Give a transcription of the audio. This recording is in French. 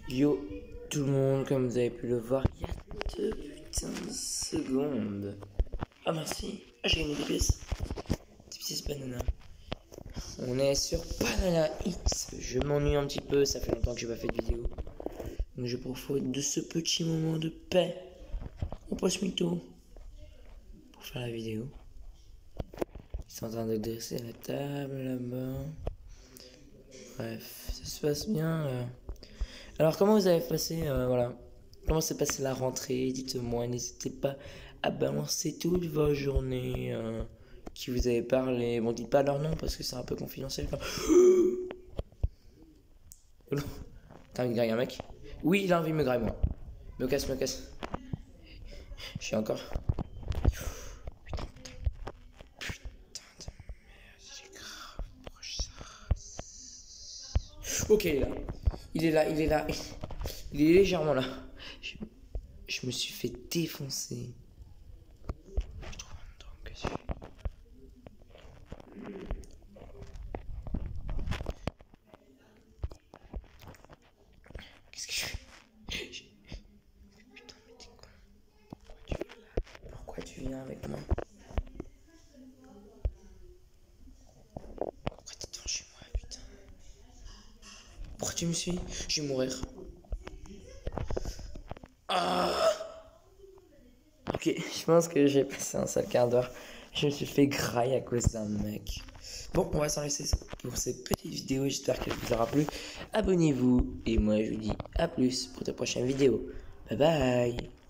Yo tout le monde, comme vous avez pu le voir, il y a 2 putains de secondes. Ah merci, j'ai gagné des pièces. Des pièces banana. On est sur Banana X. Je m'ennuie un petit peu, ça fait longtemps que j'ai pas fait de vidéo. Donc je profite de ce petit moment de paix. On passe mytho pour faire la vidéo. Ils sont en train de dresser la table là-bas. Bref, ça se passe bien. Alors comment vous avez passé, voilà. Comment s'est passée la rentrée? Dites-moi, n'hésitez pas à balancer toute vos journées qui vous avez parlé. Bon, dites pas leur nom parce que c'est un peu confidentiel. T'as envie de grailler un mec? Oui, il a envie de me grailler moi. Me casse, me casse. Je suis encore. Putain de merde, j'ai grave proche ça. Ok, il est là. Il est là, il est là. Il est légèrement là. Je me suis fait défoncer. Je trouve un endroit où je Qu'est-ce que je fais? Putain, mais t'es con. Pourquoi tu viens avec moi? Pourquoi t'es devant chez moi, putain? Pourquoi tu me suis? Je vais mourir. Ah! Ok, je pense que j'ai passé un sale quart d'heure. Je me suis fait grailler à cause d'un mec. Bon, on va s'en laisser pour cette petite vidéo. J'espère qu'elle vous aura plu. Abonnez-vous. Et moi, je vous dis à plus pour de prochaines vidéos. Bye bye.